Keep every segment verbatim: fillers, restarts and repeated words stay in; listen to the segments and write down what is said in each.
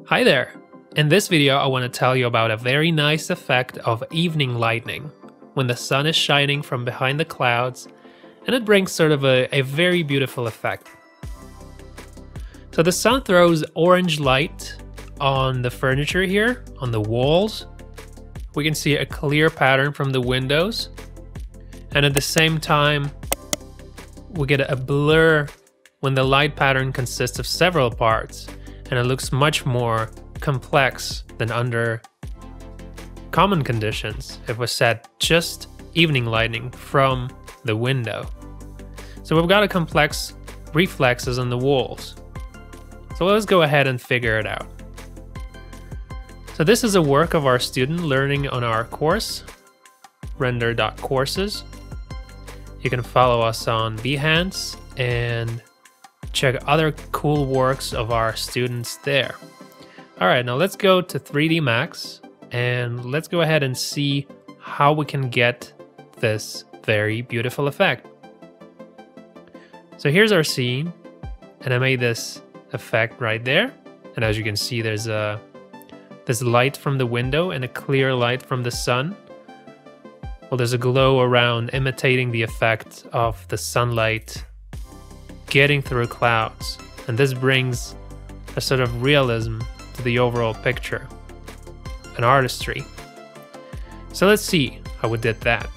Hi there! In this video I want to tell you about a very nice effect of evening lightning, when the sun is shining from behind the clouds, and it brings sort of a, a very beautiful effect. So the sun throws orange light on the furniture here, on the walls. We can see a clear pattern from the windows, and at the same time we get a blur when the light pattern consists of several parts, and it looks much more complex than under common conditions if we set just evening lighting from the window. So we've got a complex reflexes on the walls. So let's go ahead and figure it out. So this is a work of our student learning on our course, Render dot courses. You can follow us on Behance and check other cool works of our students there. All right, now let's go to three D Max and let's go ahead and see how we can get this very beautiful effect. So here's our scene, and I made this effect right there. And as you can see, there's a there's light from the window and a clear light from the sun. Well, there's a glow around imitating the effect of the sunlight getting through clouds. And this brings a sort of realism to the overall picture, an artistry. So let's see how we did that.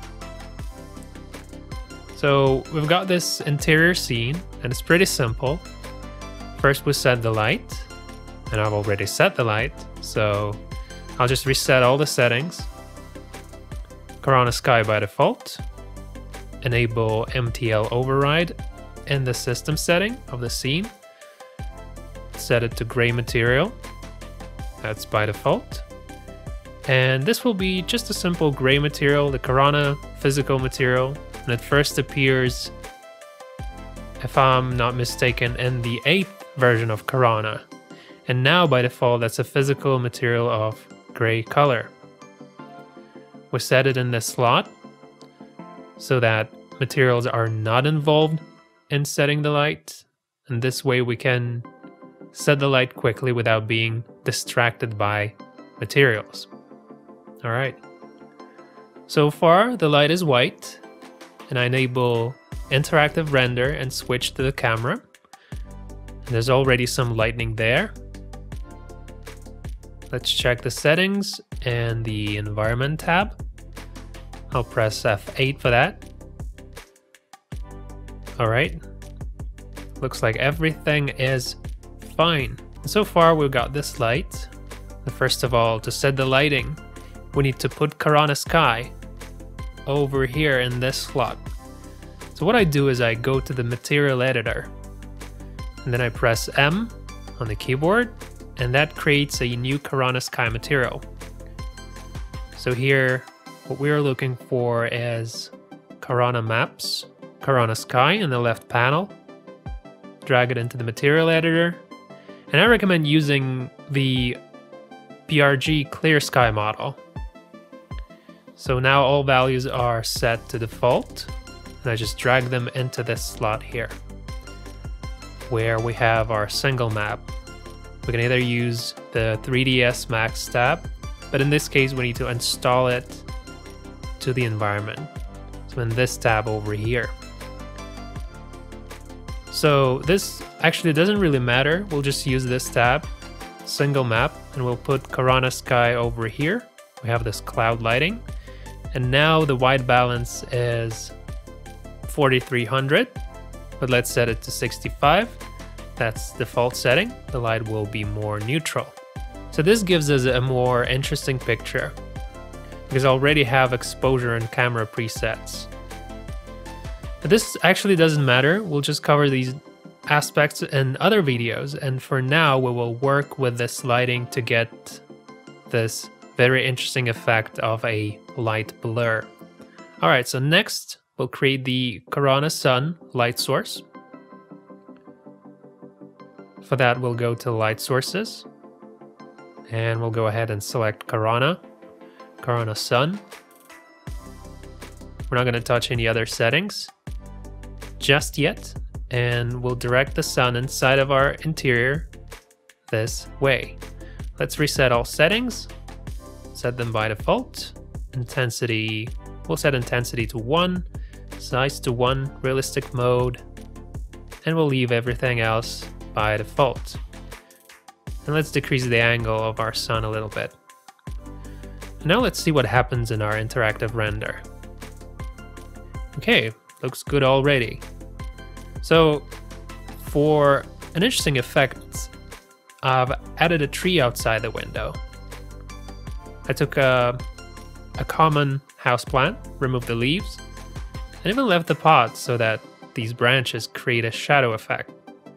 So we've got this interior scene and it's pretty simple. First we set the light, and I've already set the light, so I'll just reset all the settings. Corona Sky by default. Enable M T L override in the system setting of the scene. Set it to gray material. That's by default. And this will be just a simple gray material, the Corona physical material. And it first appears, if I'm not mistaken, in the eighth version of Corona. And now by default, that's a physical material of gray color. We set it in this slot so that materials are not involved in setting the light. And this way we can set the light quickly without being distracted by materials. All right. So far, the light is white, and I enable interactive render and switch to the camera. And there's already some lightning there. Let's check the settings and the environment tab. I'll press F eight for that. All right. Looks like everything is fine. So far we've got this light. First of all, to set the lighting, we need to put Corona Sky over here in this slot. So what I do is I go to the material editor, and then I press M on the keyboard, and that creates a new Corona Sky material. So here, what we're looking for is Corona Maps, Corona Sky in the left panel. Drag it into the material editor. And I recommend using the P R G Clear Sky model. So now all values are set to default, and I just drag them into this slot here, where we have our single map. We can either use the three D S Max tab, but in this case we need to install it to the environment. So in this tab over here. So this actually doesn't really matter. We'll just use this tab, single map, and we'll put Corona Sky over here. We have this cloud lighting. And now the white balance is forty-three hundred, but let's set it to sixty-five. That's default setting. The light will be more neutral. So this gives us a more interesting picture because I already have exposure and camera presets. But this actually doesn't matter. We'll just cover these aspects in other videos. And for now, we will work with this lighting to get this very interesting effect of a light blur. All right, so next we'll create the Corona Sun light source. For that, we'll go to light sources, and we'll go ahead and select Corona, Corona Sun. We're not going to touch any other settings just yet, and we'll direct the sun inside of our interior this way. Let's reset all settings, set them by default. Intensity, we'll set intensity to one, size to one, realistic mode, and we'll leave everything else by default. And let's decrease the angle of our sun a little bit. Now let's see what happens in our interactive render. Okay, looks good already. So for an interesting effect, I've added a tree outside the window. I took a, a common houseplant, removed the leaves, and even left the pot so that these branches create a shadow effect.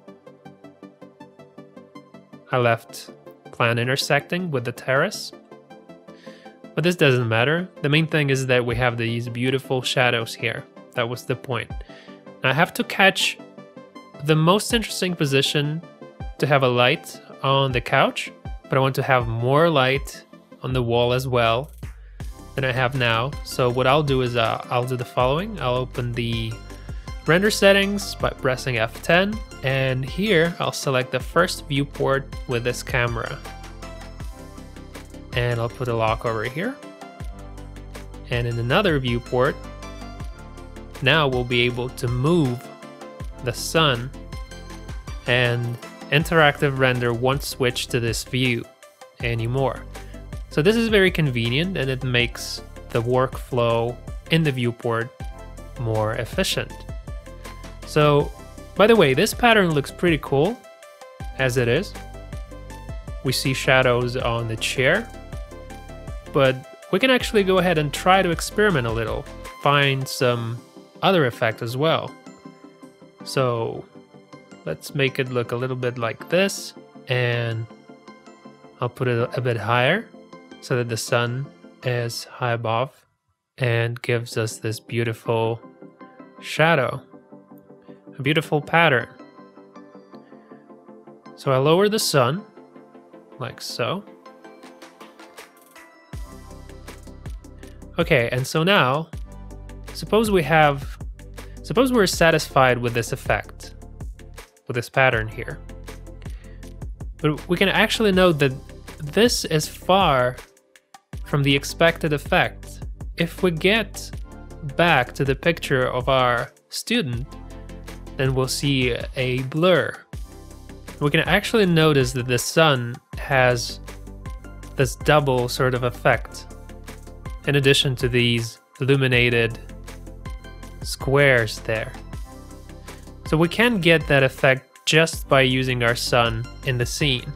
I left plant intersecting with the terrace, but this doesn't matter. The main thing is that we have these beautiful shadows here. That was the point. Now I have to catch the most interesting position to have a light on the couch, but I want to have more light on the wall as well than I have now. So what I'll do is uh, I'll do the following. I'll open the render settings by pressing F ten, and here I'll select the first viewport with this camera. And I'll put a lock over here. And in another viewport, now we'll be able to move the sun, and interactive render won't switch to this view anymore. So this is very convenient, and it makes the workflow in the viewport more efficient. So, by the way, this pattern looks pretty cool as it is. We see shadows on the chair, but we can actually go ahead and try to experiment a little, find some other effect as well. So let's make it look a little bit like this, and I'll put it a bit higher so that the sun is high above and gives us this beautiful shadow, a beautiful pattern. So I lower the sun like so. Okay, and so now, suppose we have, suppose we're satisfied with this effect, with this pattern here. But we can actually note that this is far from the expected effect. If we get back to the picture of our student, then we'll see a blur. We can actually notice that the sun has this double sort of effect, in addition to these illuminated squares there. So we can get that effect just by using our sun in the scene.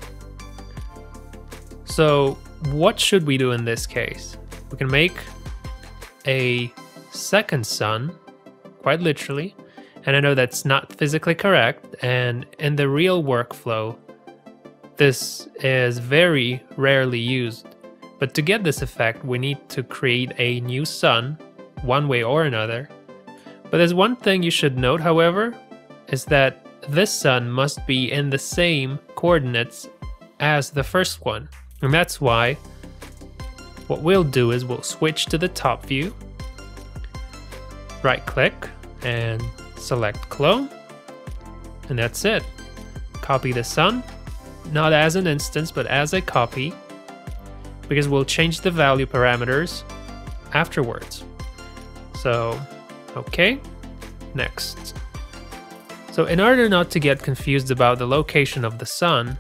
So what should we do in this case? We can make a second sun, quite literally, and I know that's not physically correct, and in the real workflow, this is very rarely used. But to get this effect, we need to create a new sun, one way or another. But there's one thing you should note, however, is that this sun must be in the same coordinates as the first one. And that's why what we'll do is we'll switch to the top view, right click, and select clone, and that's it. Copy the sun, not as an instance, but as a copy, because we'll change the value parameters afterwards. So, okay, next. So in order not to get confused about the location of the sun,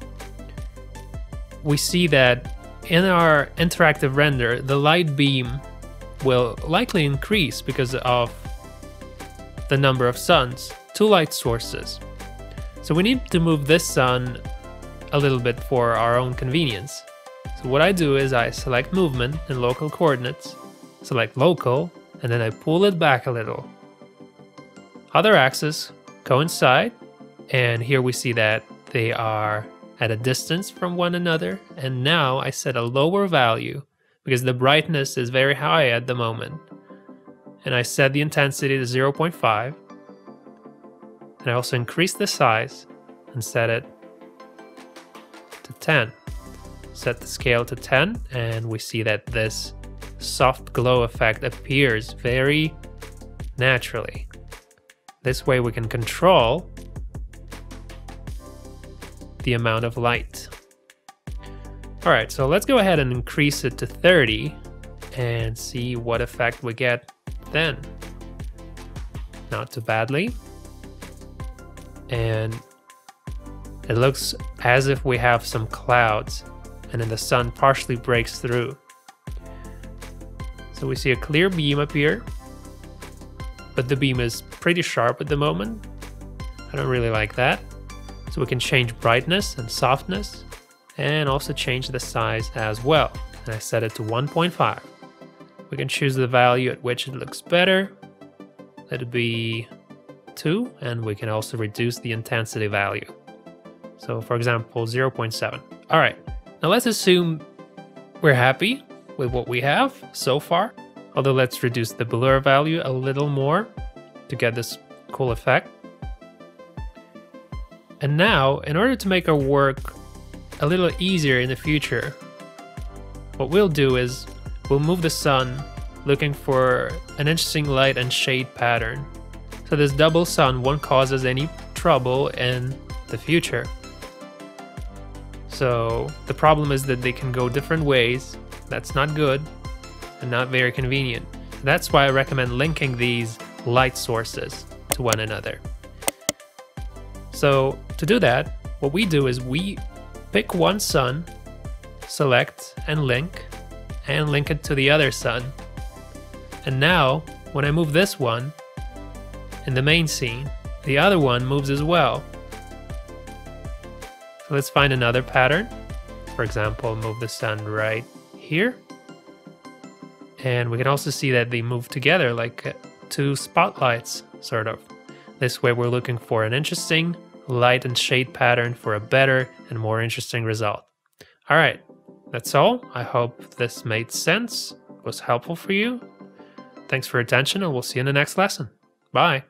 we see that in our interactive render, the light beam will likely increase because of the number of suns, two light sources. So we need to move this sun a little bit for our own convenience. So what I do is I select movement in local coordinates, select local, and then I pull it back a little. Other axes coincide, and here we see that they are at a distance from one another, and now I set a lower value because the brightness is very high at the moment. And I set the intensity to zero point five, and I also increase the size and set it to ten. Set the scale to ten, and we see that this soft glow effect appears very naturally. This way we can control the amount of light. All right, so let's go ahead and increase it to thirty and see what effect we get then. Not too badly. And it looks as if we have some clouds, and then the sun partially breaks through. So we see a clear beam up here, but the beam is pretty sharp at the moment. I don't really like that. So we can change brightness and softness, and also change the size as well. And I set it to one point five. We can choose the value at which it looks better. Let it be two, and we can also reduce the intensity value. So for example, zero point seven. All right, now let's assume we're happy with what we have so far. Although let's reduce the blur value a little more to get this cool effect. And now, in order to make our work a little easier in the future, what we'll do is we'll move the sun looking for an interesting light and shade pattern. So this double sun won't cause us any trouble in the future. So the problem is that they can go different ways. That's not good and not very convenient. That's why I recommend linking these light sources to one another. So to do that, what we do is we pick one sun, select and link, and link it to the other sun. And now, when I move this one in the main scene, the other one moves as well. So let's find another pattern. For example, move the sun right here. And we can also see that they move together like two spotlights, sort of. This way we're looking for an interesting light and shade pattern for a better and more interesting result. All right, that's all. I hope this made sense, was helpful for you. Thanks for your attention, and we'll see you in the next lesson. Bye.